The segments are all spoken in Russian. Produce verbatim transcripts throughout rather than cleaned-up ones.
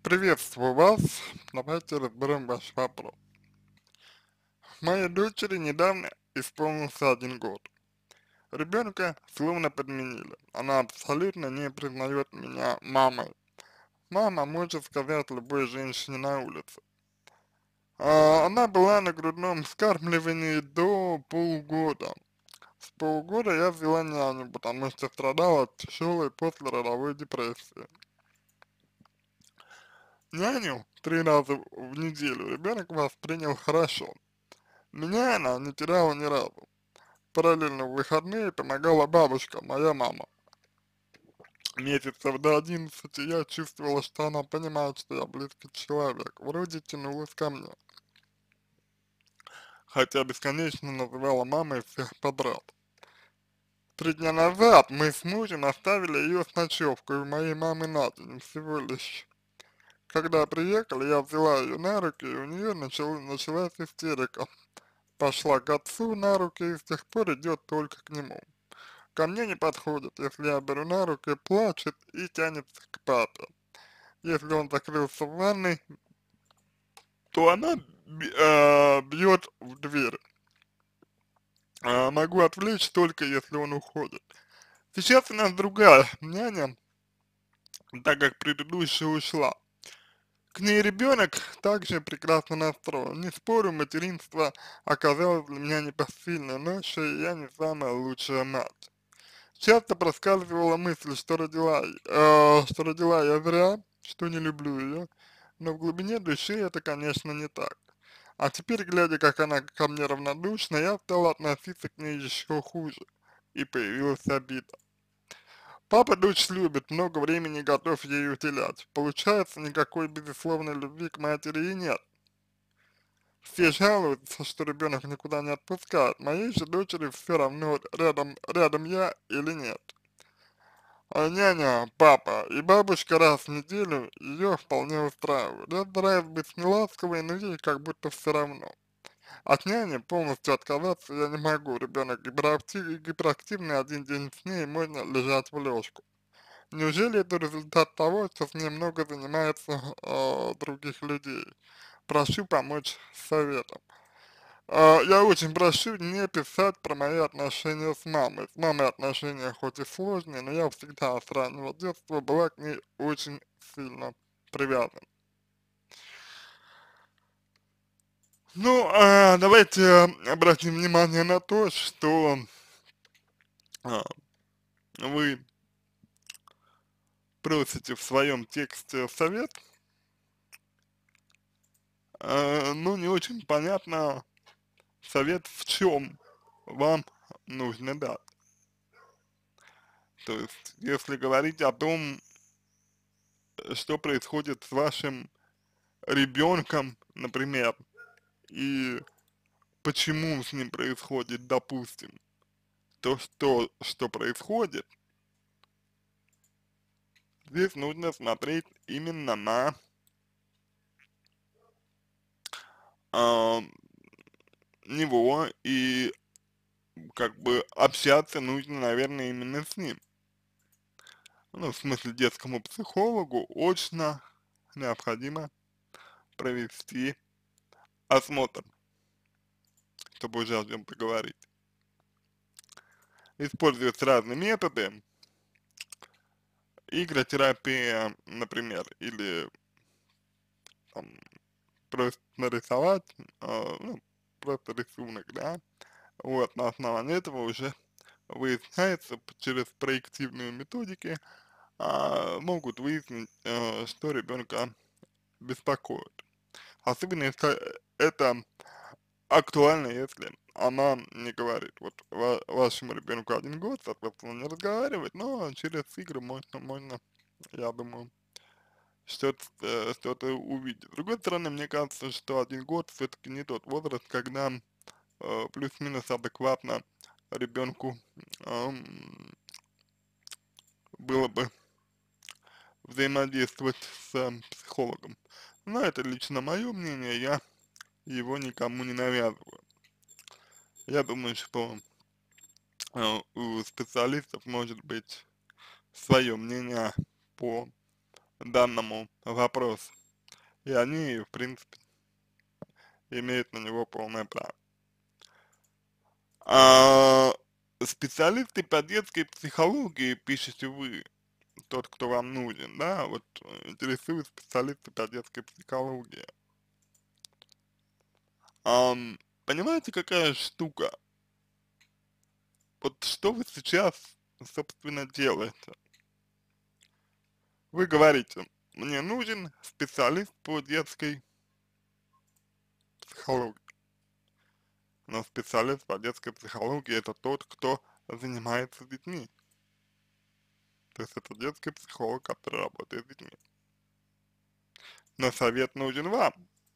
Приветствую вас. Давайте разберем ваш вопрос. Моей дочери недавно исполнился один год. Ребенка словно подменили. Она абсолютно не признает меня мамой. Мама может сказать любой женщине на улице. А, она была на грудном вскармливании до полугода. С полугода я взяла няню, потому что страдала от тяжелой послеродовой депрессии. Няню три раза в неделю ребенок воспринял хорошо. Меня она не теряла ни разу. Параллельно в выходные помогала бабушка, моя мама. Месяцев до одиннадцати я чувствовала, что она понимает, что я близкий человек. Вроде тянулась ко мне. Хотя бесконечно называла мамой всех подряд. Три дня назад мы с мужем оставили ее с ночевкой у моей мамы на день всего лишь. Когда приехали, я взяла ее на руки, и у нее начал, началась истерика. Пошла к отцу на руки и с тех пор идет только к нему. Ко мне не подходит, если я беру на руки, плачет и тянется к папе. Если он закрылся в ванной, то она б- э, бьет в дверь. А могу отвлечь только если он уходит. Сейчас у нас другая няня, так как предыдущая ушла. К ней ребенок также прекрасно настроен. Не спорю, материнство оказалось для меня непосильной ношей, и я не самая лучшая мать. Часто проскальзывала мысль, что родила, э, что родила я зря, что не люблю ее, но в глубине души это, конечно, не так. А теперь, глядя, как она ко мне равнодушна, я стал относиться к ней еще хуже, и появилась обида. Папа дочь любит, много времени готов ей уделять. Получается, никакой безусловной любви к матери и нет. Все жалуются, что ребенок никуда не отпускает. Моей же дочери все равно, рядом, рядом я или нет. А няня, папа и бабушка раз в неделю ее вполне устраивают. Я стараюсь быть неласковой, но ей как будто все равно. От няни полностью отказаться я не могу. Ребенок гиперактив, гиперактивный, один день с ней можно лежать в лёжку. Неужели это результат того, что с ней много занимается э, других людей? Прошу помочь с советом. А, я очень прошу не писать про мои отношения с мамой. С мамой отношения хоть и сложные, но я всегда с раннего детства была к ней очень сильно привязана. Ну, а, давайте обратим внимание на то, что а, вы просите в своем тексте совет, а, но не очень понятно совет в чем вам нужно дать. То есть, если говорить о том, что происходит с вашим ребенком, например, и почему с ним происходит, допустим, то, что, что происходит, здесь нужно смотреть именно на а, него и как бы общаться нужно, наверное, именно с ним. Ну, в смысле, детскому психологу очно необходимо провести осмотр, чтобы уже о чем поговорить. Используются разные методы, игротерапия, например, или там, просто нарисовать, э, ну, просто рисунок, да, вот, на основании этого уже выясняется п- через проективные методики, а, могут выяснить, э, что ребенка беспокоит. Особенно если это актуально, если она не говорит. Вот ва- вашему ребенку один год, соответственно, не разговаривает, но через игры можно, можно, я думаю, что-то э, что-то увидеть. С другой стороны, мне кажется, что один год все-таки не тот возраст, когда э, плюс-минус адекватно ребенку эм, было бы взаимодействовать с э, психологом. Но это лично мое мнение, я его никому не навязываю. Я думаю, что э, у специалистов может быть свое мнение по данному вопросу, и они, в принципе, имеют на него полное право. А, специалисты по детской психологии, пишете вы, тот, кто вам нужен, да, вот э, интересуют специалисты по детской психологии. Ам, понимаете, какая штука? Вот что вы сейчас, собственно, делаете? Вы говорите, мне нужен специалист по детской психологии. Но специалист по детской психологии это тот, кто занимается с детьми. То есть это детский психолог, который работает с детьми. Но совет нужен вам.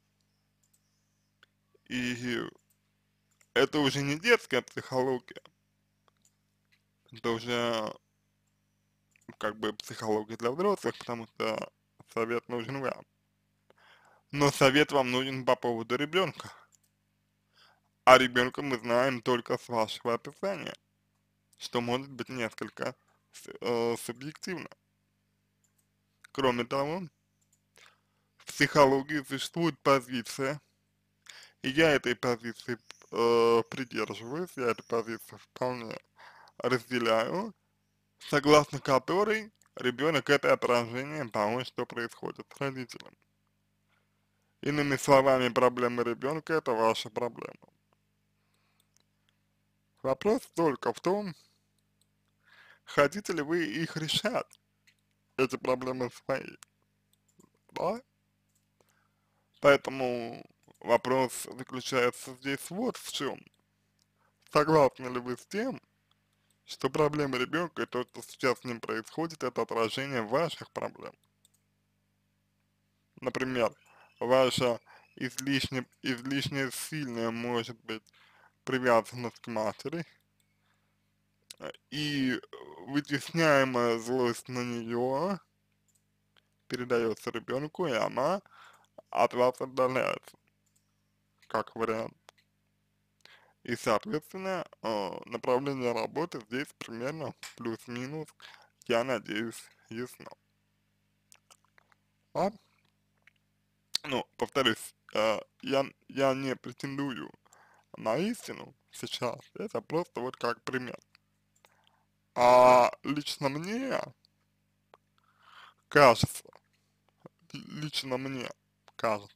И это уже не детская психология, это уже как бы психология для взрослых, потому что совет нужен вам. Но совет вам нужен по поводу ребенка. А ребенка мы знаем только с вашего описания, что может быть несколько э, субъективно. Кроме того, в психологии существует позиция, и я этой позиции э, придерживаюсь, я эту позицию вполне разделяю, согласно которой ребенок это отражение того, что происходит с родителем. Иными словами, проблемы ребенка это ваша проблема. Вопрос только в том, хотите ли вы их решать, эти проблемы свои, да? Поэтому вопрос заключается здесь вот в чем. Согласны ли вы с тем, что проблемы ребенка и то, что сейчас с ним происходит, это отражение ваших проблем? Например, ваша излишне, излишне сильная, может быть, привязанность к матери э, и вытесняемая злость на нее передается ребенку, и она от вас отдаляется, как вариант. И, соответственно, э, направление работы здесь примерно плюс-минус, я надеюсь, ясно. А? Ну, повторюсь, э, я, я не претендую на истину сейчас, это просто вот как пример. А лично мне кажется, лично мне кажется,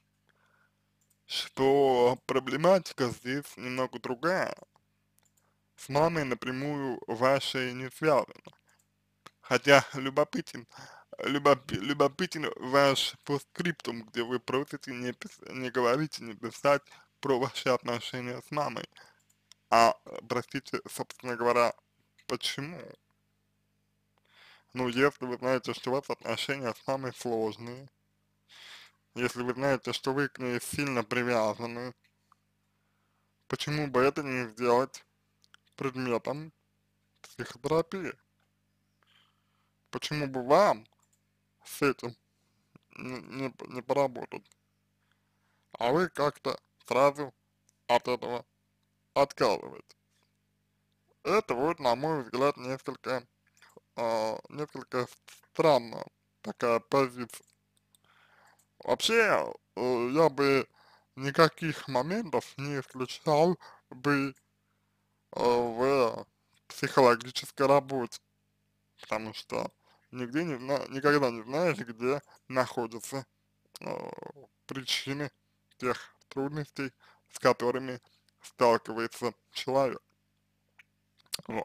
что проблематика здесь немного другая. С мамой напрямую вашей не связана. Хотя любопытен, любоп, любопытен ваш постскриптум, где вы просите не, пис, не говорить, не писать про ваши отношения с мамой. А, простите, собственно говоря, почему? Ну, если вы знаете, что у вас отношения с мамой сложные, если вы знаете, что вы к ней сильно привязаны, почему бы это не сделать предметом психотерапии? Почему бы вам с этим не, не, не поработать? А вы как-то сразу от этого отказываетесь. Это вот, на мой взгляд, несколько, а, несколько странная такая позиция. Вообще, э, я бы никаких моментов не исключал бы э, в психологической работе, потому что нигде не зна никогда не знаешь, где находятся э, причины тех трудностей, с которыми сталкивается человек. Вот.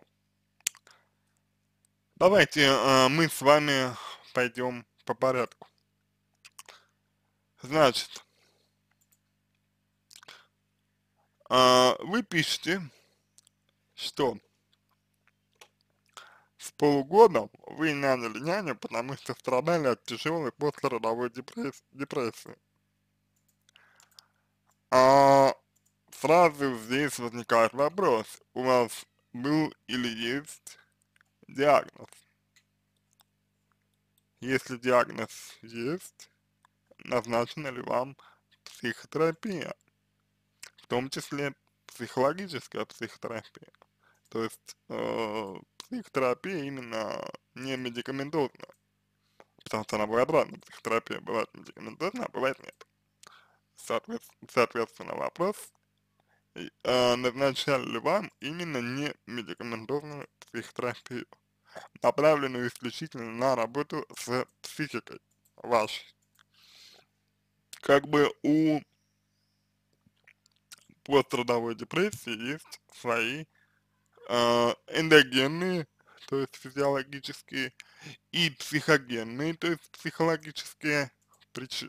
Давайте э, мы с вами пойдем по порядку. Значит, э, вы пишете, что с полугода вы наняли няню, потому что страдали от тяжелой послеродовой депресс депрессии. А сразу здесь возникает вопрос, у вас был или есть диагноз? Если диагноз есть, назначена ли вам психотерапия, в том числе психологическая психотерапия? То есть э, психотерапия именно не медикаментозная, потому что она бывает разная, психотерапия бывает медикаментозная, а бывает нет. Соответ, соответственно, вопрос, и, э, назначали ли вам именно не медикаментозную психотерапию, направленную исключительно на работу с психикой вашей. Как бы у пострадовой депрессии есть свои э, эндогенные, то есть физиологические, и психогенные, то есть психологические причины.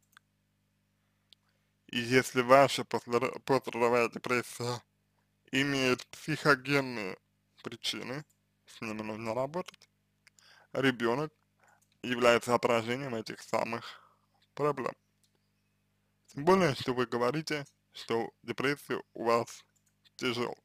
И если ваша пострадо- пострадовая депрессия имеет психогенные причины, с ними нужно работать, ребенок является отражением этих самых проблем. Тем более, что вы говорите, что депрессия у вас тяжелая.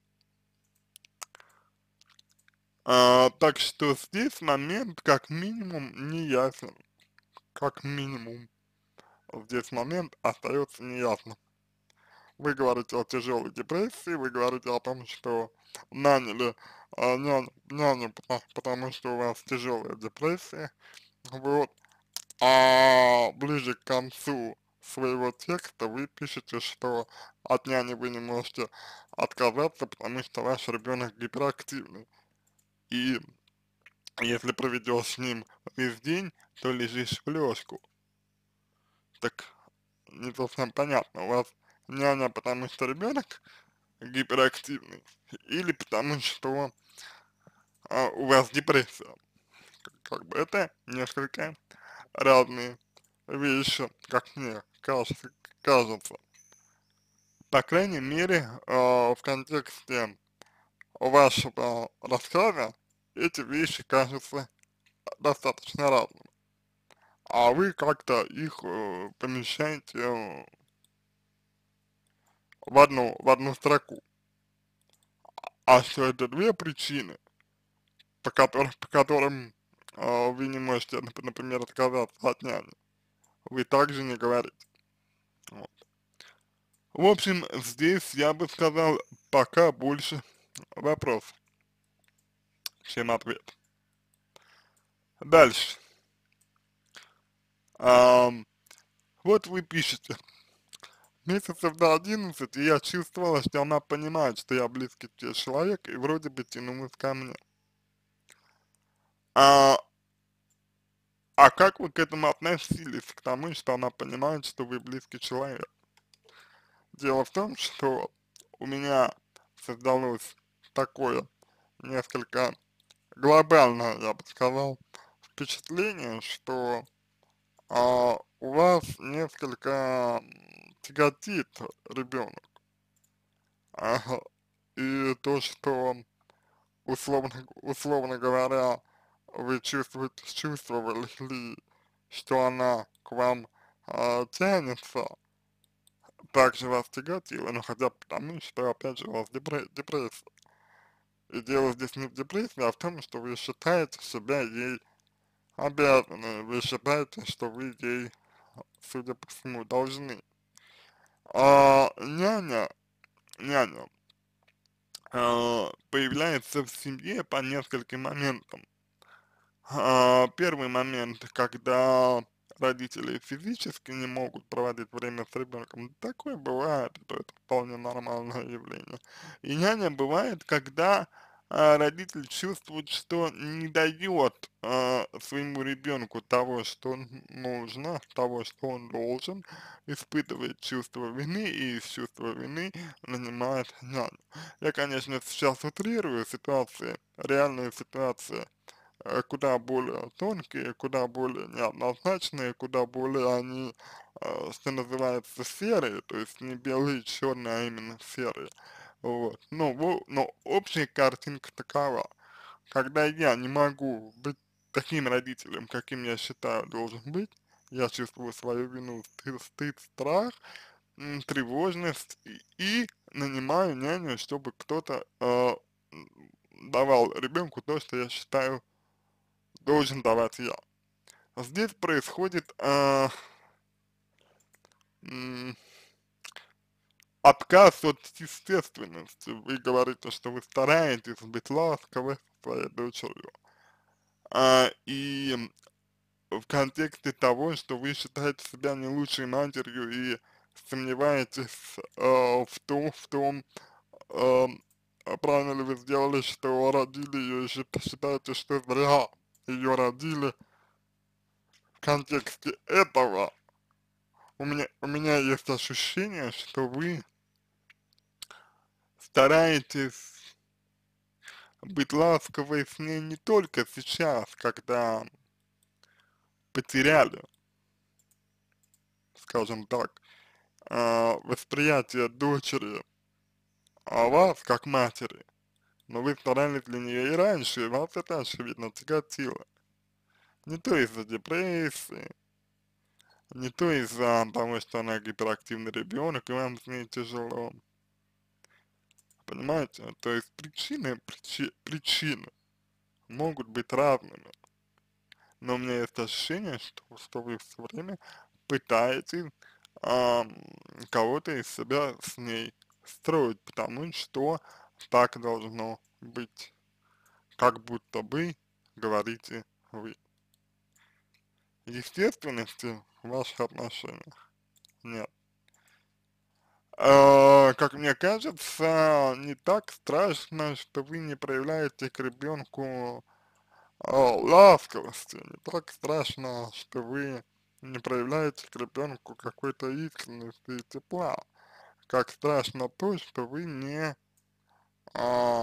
А, так что здесь момент как минимум не ясен. Как минимум здесь момент остается неясным. Вы говорите о тяжелой депрессии, вы говорите о том, что наняли а, няню, няню, потому, потому что у вас тяжелая депрессия. Вот. А ближе к концу своего текста вы пишете, что от няни вы не можете отказаться, потому что ваш ребенок гиперактивный. И если проведешь с ним весь день, то лежишь в лёжку. Так не совсем понятно, у вас няня, потому что ребенок гиперактивный, или потому что а, у вас депрессия. Как бы это несколько разные вещи, как мне кажется. кажется. По крайней мере, э, в контексте вашего рассказа эти вещи кажутся достаточно разными. А вы как-то их э, помещаете э, в одну, в одну строку. А что это две причины, по которым, по которым э, вы не можете, нап- например, отказаться от няни, вы также не говорите. Вот. В общем, здесь я бы сказал, пока больше вопрос, чем ответ. Дальше. Ам, вот вы пишете, месяцев до одиннадцати я чувствовала, что она понимает, что я близкий тебе человек, и вроде бы тянулась ко мне. А, а как вы к этому относились, к тому, что она понимает, что вы близкий человек? Дело в том, что у меня создалось такое несколько глобальное, я бы сказал, впечатление, что а, у вас несколько м, тяготит ребенок. Ага. И то, что условно, условно говоря, вы чувствуете, чувствовали ли, что она к вам а, тянется, также вас тяготило, но хотя бы потому, что, опять же, у вас депре- депрессия. И дело здесь не в депрессии, а в том, что вы считаете себя ей обязаны, вы считаете, что вы ей, судя по всему, должны. А няня, няня а, появляется в семье по нескольким моментам. А, первый момент, когда родители физически не могут проводить время с ребенком, такое бывает, это, это вполне нормальное явление. И няня бывает, когда а, родитель чувствует, что не дает а, своему ребенку того, что н- нужно, того, что он должен, испытывает чувство вины и из чувства вины нанимает няню. Я, конечно, сейчас утрирую ситуации, реальные ситуации э, куда более тонкие, куда более неоднозначные, куда более они, э, что называется, серые, то есть не белые, черные, а именно серые. Вот. Но, во- но общая картинка такова. Когда я не могу быть таким родителем, каким я считаю должен быть, я чувствую свою вину, стыд, стыд, страх, м, тревожность и, и нанимаю няню, чтобы кто-то э, м, давал ребенку то, что я считаю должен давать я. Здесь происходит э, м, отказ от естественности. Вы говорите, что вы стараетесь быть ласковы со своей дочерью. А, и в контексте того, что вы считаете себя не лучшей матерью и сомневаетесь э, в том, в том, э, а правильно ли вы сделали, что родили ее, и счит- считаете, что зря ее родили. В контексте этого у меня, у меня есть ощущение, что вы стараетесь быть ласковой с ней не только сейчас, когда потеряли, скажем так, а, восприятие дочери о вас как матери, но вы старались для нее и раньше, и вас это очевидно тяготило. Не то из-за депрессии, не то из-за того, что она гиперактивный ребенок, и вам с ней тяжело. Понимаете? То есть причины, причи, причины могут быть разными, но у меня есть ощущение, что, что вы все время пытаетесь ам, кого-то из себя с ней строить, потому что так должно быть, как будто бы говорите вы. Естественности в ваших отношениях нет. А, как мне кажется, не так страшно, что вы не проявляете к ребенку а, ласковости, не так страшно, что вы не проявляете к ребенку какой-то искренности и тепла, как страшно то, что вы не а,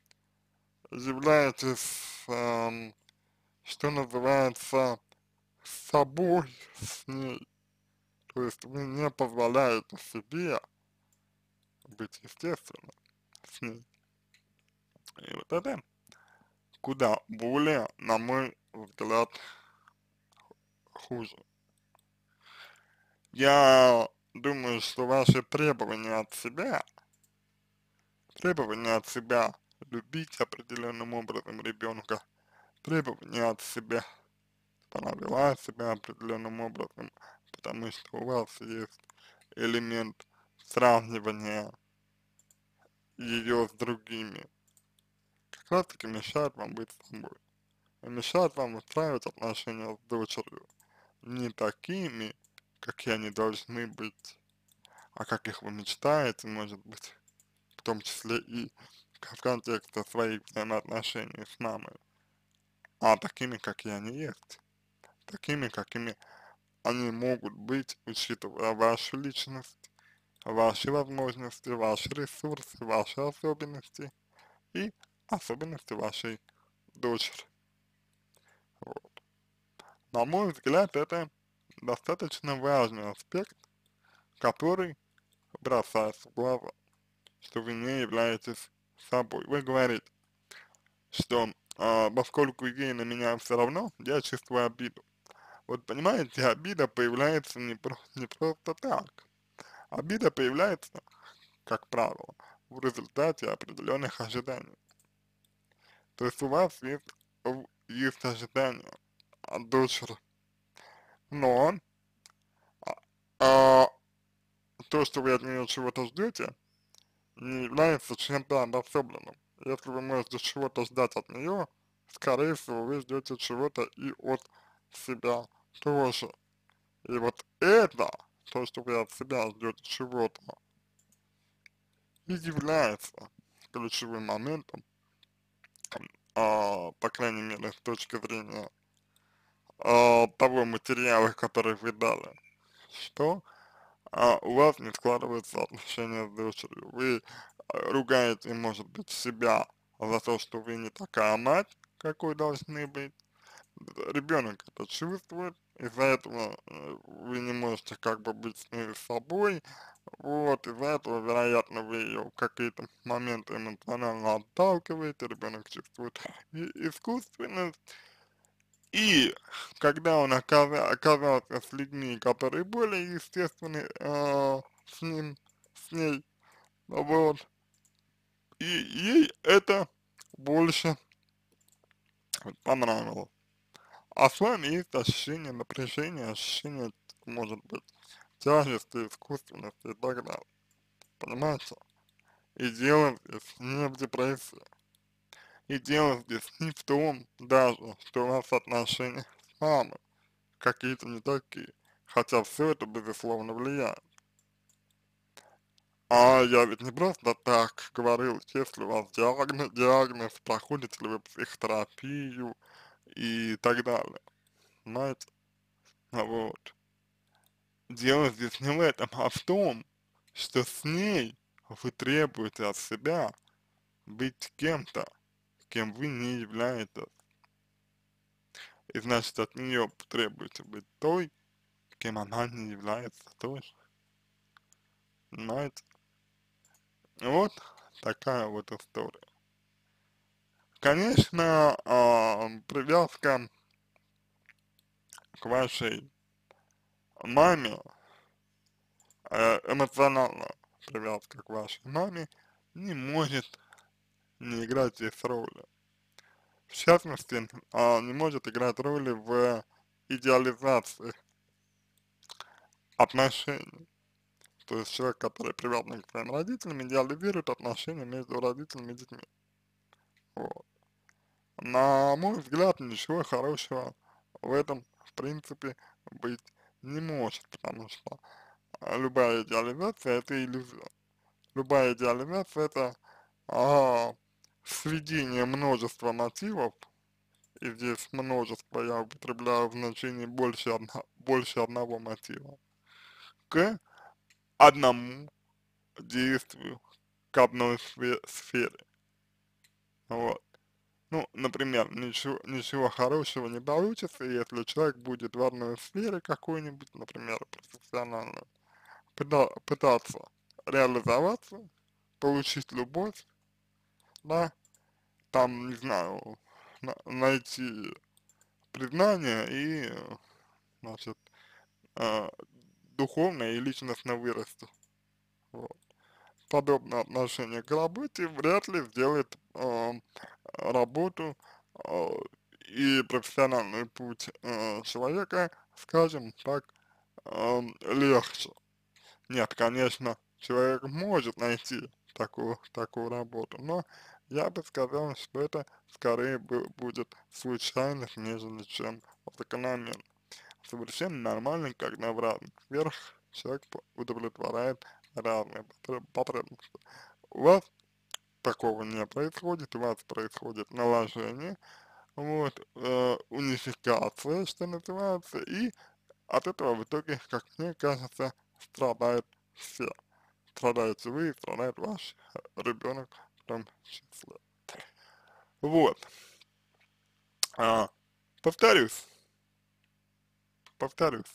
являетесь, ам, что называется, собой с ней, то есть вы не позволяете себе быть естественным с ней. И вот это куда более, на мой взгляд, хуже. Я думаю, что ваши требования от себя, требования от себя любить определенным образом ребенка, требования от себя, чтобы она вела себя определенным образом, потому что у вас есть элемент сравнивания ее с другими, как раз таки мешает вам быть собой, и мешает вам устраивать отношения с дочерью не такими, какие они должны быть, а как их вы мечтаете, может быть, в том числе и в контексте своих взаимоотношений с мамой, а такими, какие они есть, такими, какими они могут быть, учитывая вашу личность, ваши возможности, ваши ресурсы, ваши особенности и особенности вашей дочери. Вот. На мой взгляд, это достаточно важный аспект, который бросается в глаза, что вы не являетесь собой. Вы говорите, что а, поскольку ей на меня все равно, я чувствую обиду. Вот понимаете, обида появляется не, про, не просто так. Обида появляется, как правило, в результате определенных ожиданий. То есть у вас есть, в- есть ожидания от дочери, но а, а, то, что вы от нее чего-то ждете, не является чем-то обособленным. Если вы можете чего-то ждать от нее, скорее всего, вы ждете чего-то и от себя тоже. И вот это, то, что вы от себя ждете чего-то, и является ключевым моментом, а, по крайней мере, с точки зрения а, того материала, который вы дали, что а, у вас не складываются отношения с дочерью. Вы а, ругаете, может быть, себя за то, что вы не такая мать, какой должны быть. Ребенок это чувствует, из-за этого э, вы не можете как бы быть с ней собой, вот, из-за этого, вероятно, вы ее в какие-то моменты эмоционально отталкиваете, ребенок чувствует и- искусственность, и когда он оказа оказался с людьми, которые более естественны э, с ним, с ней, вот, и ей это больше понравилось. А с вами есть ощущение напряжения, ощущение, может быть, тяжести, искусственности и так далее. Понимаете? И дело здесь не в депрессии. И дело здесь не в том даже, что у вас отношения с мамой. какие-то не такие. Хотя все это, безусловно, влияет. А я ведь не просто так говорил, если у вас диагноз, диагноз, проходите ли вы психотерапию и так далее, понимаете? А вот. Дело здесь не в этом, а в том, что с ней вы требуете от себя быть кем-то, кем вы не являетесь. И значит, от нее требуете быть той, кем она не является тоже. Понимаете? Вот такая вот история. Конечно, а, привязка к вашей маме, э, эмоциональная привязка к вашей маме не может не играть здесь роли. В частности, а, не может играть роли в идеализации отношений. То есть человек, который привязан к своим родителям, идеализирует отношения между родителями и детьми. Вот. На мой взгляд, ничего хорошего в этом, в принципе, быть не может, потому что а, любая идеализация — это иллюзия. Любая идеализация — это а, сведение множества мотивов, и здесь множество я употребляю в значении больше, одно, больше одного мотива, к одному действию, к одной сфе- сфере. Вот. Ну, например, ничего, ничего хорошего не получится, если человек будет в одной сфере какой-нибудь, например, профессиональной, пыта- пытаться реализоваться, получить любовь, да, там, не знаю, на- найти признание и, э, значит, э, духовно и личностно вырасти. Вот. Подобное отношение к работе вряд ли сделает э, работу э, и профессиональный путь э, человека, скажем так, э, легче. Нет, конечно, человек может найти такую, такую работу, но я бы сказал, что это скорее бу- будет случайность, нежели чем закономерно. Совершенно нормально, когда в разных сферах человек по- удовлетворяет разные потре- потребности. У вас такого не происходит, у вас происходит наложение, вот, э, унификация, что называется, и от этого в итоге, как мне кажется, страдают все. Страдаете вы, страдает ваш ребенок в том числе. Вот, а, повторюсь, повторюсь,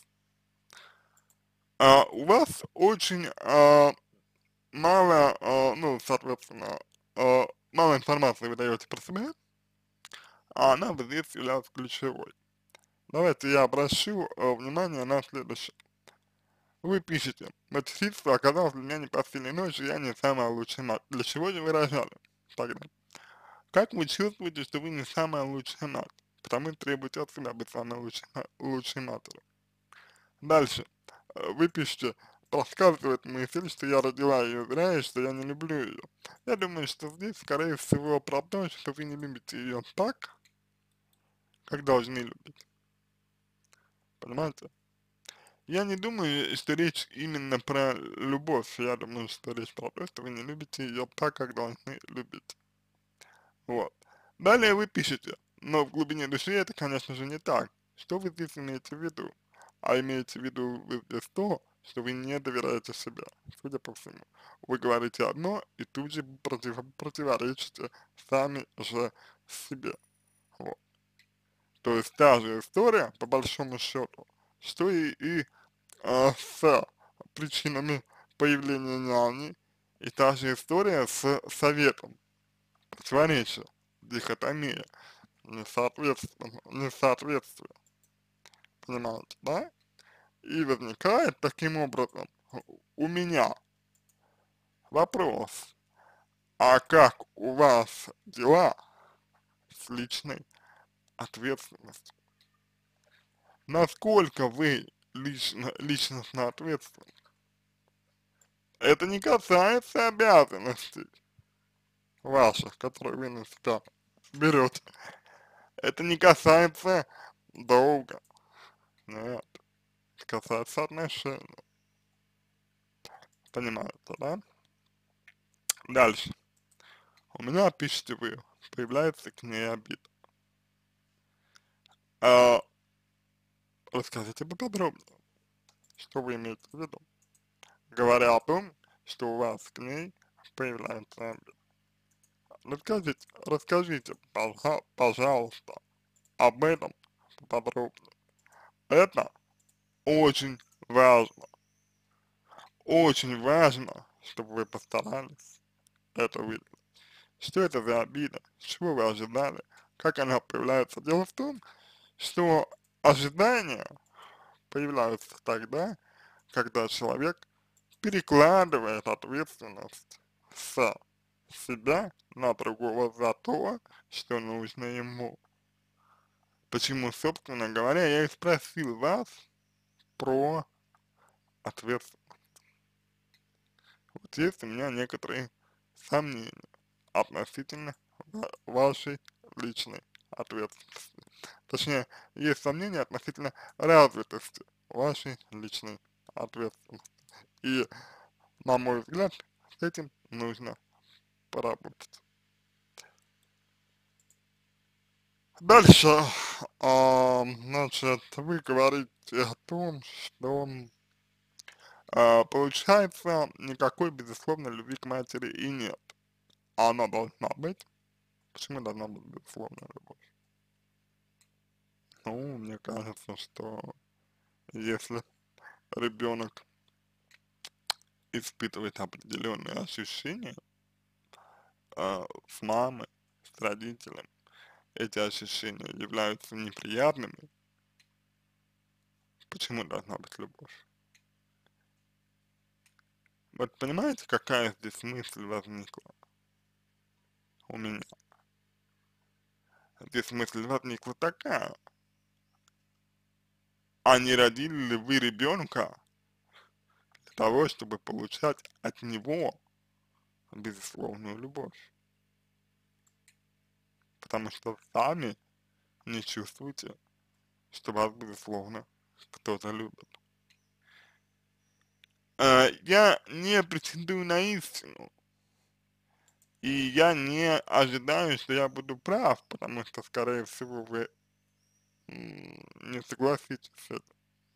а, у вас очень а, мало, а, ну, соответственно, а, мало информации вы даете про себя, а она вот здесь является ключевой. Давайте я обращу э, внимание на следующее. Вы пишете: материнство оказалось для меня непосильной ночью, я не самая лучшая мать. Для чего же вы рожали тогда? Как вы чувствуете, что вы не самая лучшая мать? Потому и требуете от себя быть самой лучшей, ма- лучшей матерью. Дальше. Э, Вы пишете: проскальзывает мысль, что я родила ее зря и что я не люблю ее. Я думаю, что здесь, скорее всего, про то, что вы не любите ее так, как должны любить. Понимаете? Я не думаю, что речь именно про любовь. Я думаю, что речь про то, что вы не любите ее так, как должны любить. Вот. Далее вы пишете: но в глубине души это, конечно же, не так. Что вы здесь имеете в виду? А имеете в виду вы здесь то, что вы не доверяете себе, судя по всему. Вы говорите одно и тут же против, противоречите сами же себе. Вот. То есть та же история, по большому счету, что и, и а, с причинами появления няни, и та же история с советом. Противоречие, дихотомия, несоответствие, несоответствие, понимаете, да? И возникает таким образом у меня вопрос: а как у вас дела с личной ответственностью? Насколько вы лично, личностно ответственны? Это не касается обязанностей ваших, которые вы на себя берете. Это не касается долга. Нет, это касается отношений, понимаете, да? Дальше. У меня, пишите вы, появляется к ней обида. А, расскажите поподробнее, что вы имеете в виду, говоря о том, что у вас к ней появляется обида. Расскажите, расскажите, пожа- пожалуйста, об этом поподробнее. Это очень важно, очень важно, чтобы вы постарались это выявить. Что это за обида? Чего вы ожидали? Как она появляется? Дело в том, что ожидания появляются тогда, когда человек перекладывает ответственность с себя на другого за то, что нужно ему. Почему, собственно говоря, я и спросил вас про ответственность. Вот есть у меня некоторые сомнения относительно ва- вашей личной ответственности. Точнее, есть сомнения относительно развитости вашей личной ответственности. И, на мой взгляд, с этим нужно поработать. Дальше, а, значит, вы говорите о том, что а, получается никакой безусловной любви к матери и нет. А она должна быть. Почему должна быть безусловная любовь? Ну, мне кажется, что если ребенок испытывает определенные ощущения а, с мамой, с родителем, эти ощущения являются неприятными, почему должна быть любовь? Вот понимаете, какая здесь мысль возникла у меня? Здесь мысль возникла такая, а не родили ли вы ребенка для того, чтобы получать от него безусловную любовь? Потому что сами не чувствуете, что вас, безусловно, кто-то любит. А, я не претендую на истину, и я не ожидаю, что я буду прав, потому что, скорее всего, вы м, не согласитесь с этим.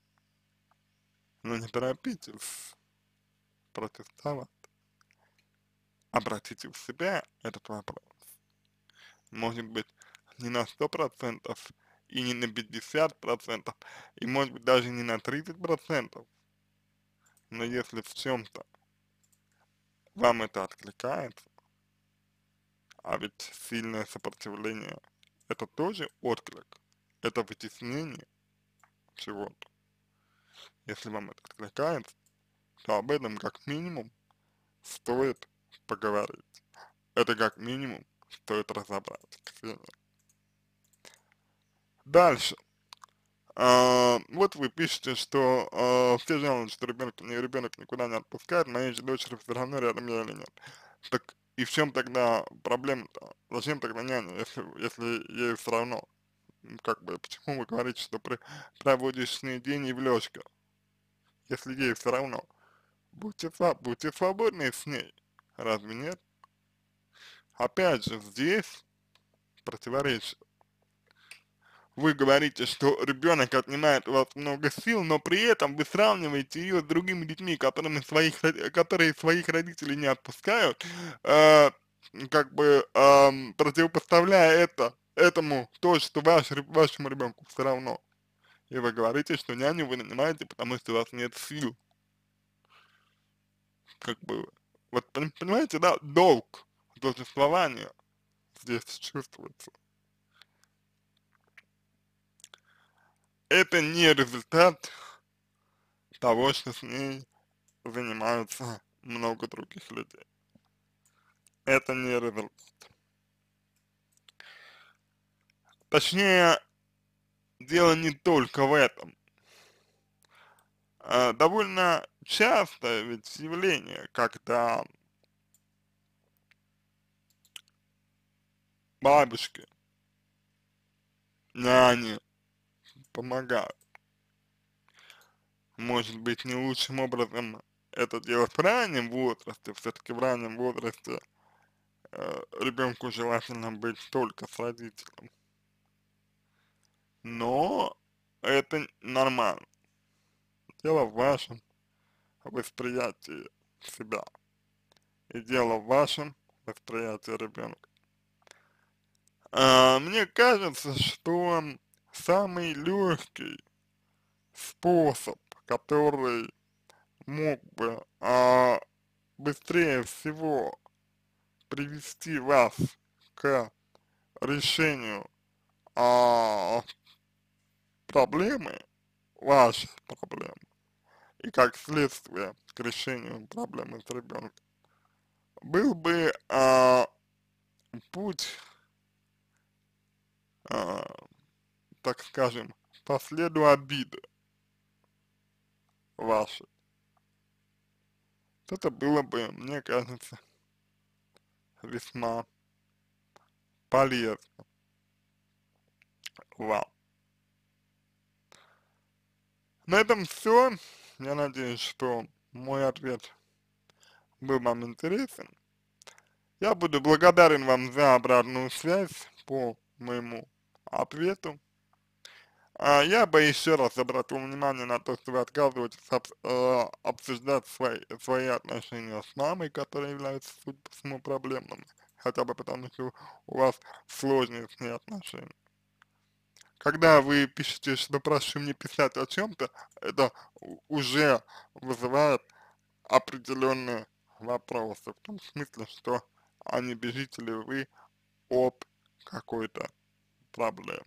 Но не торопитесь протестовать. Обратите в себя этот вопрос. Может быть, не на сто процентов и не на пятьдесят процентов, и может быть даже не на тридцать процентов, но если в чем-то вам это откликается, а ведь сильное сопротивление — это тоже отклик, это вытеснение чего-то. Если вам это откликается, то об этом как минимум стоит поговорить. Это как минимум стоит разобрать. Ксения. Дальше. А, вот вы пишете, что а, все жалуются, что ребенок, ребенок никуда не отпускает, моей же дочери все равно рядом я или нет. Так и в чем тогда проблема-то? Зачем тогда няня, если, если ей все равно? М, Как бы, почему вы говорите, что при, проводишь с ней день и в лёжка, если ей все равно? Будьте, сва- будьте свободны с ней, разве нет? Опять же, здесь противоречие. Вы говорите, что ребенок отнимает у вас много сил, но при этом вы сравниваете ее с другими детьми, которыми своих, роди- которые своих родителей не отпускают, э, как бы эм, противопоставляя это этому то, что ваш, ре- вашему ребенку все равно. И вы говорите, что няню вы нанимаете, потому что у вас нет сил. Как бы, вот пон- понимаете, да, долг должествования здесь чувствуется. Это не результат того, что с ней занимаются много других людей. Это не результат. Точнее, дело не только в этом. А, довольно часто ведь явление, когда бабушки, няни помогают. может быть, не лучшим образом это делать в раннем возрасте, все-таки в раннем возрасте э, ребенку желательно быть только с родителем, но это нормально, дело в вашем восприятии себя и дело в вашем восприятии ребенка. А, мне кажется, что самый легкий способ, который мог бы а, быстрее всего привести вас к решению а, проблемы, вашей проблемы, и как следствие к решению проблемы с ребенком, был бы а, путь, а, так скажем, по следу обиды вашей. Это было бы, мне кажется, весьма полезно вам. На этом все. Я надеюсь, что мой ответ был вам интересен. Я буду благодарен вам за обратную связь по моему ответу. А я бы еще раз обратил внимание на то, что вы отказываетесь об- э, обсуждать свои, свои отношения с мамой, которые являются, судя по всему, проблемными, хотя бы потому, что у вас сложные с ней отношения. Когда вы пишете, что прошу не писать о чем-то, это у- уже вызывает определенные вопросы, в том смысле, что а не бежите ли вы от какой-то проблемы.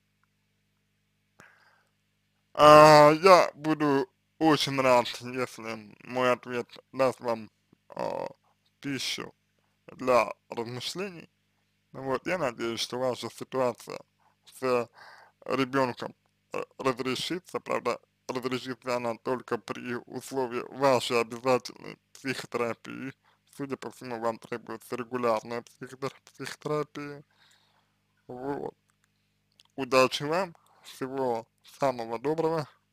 А, я буду очень рад, если мой ответ даст вам а, пищу для размышлений. Вот, я надеюсь, что ваша ситуация с ребенком э, разрешится, правда, разрешится она только при условии вашей обязательной психотерапии. Судя по всему, вам требуется регулярная психотер- психотерапия. Вот. Удачи вам, всего самого доброго.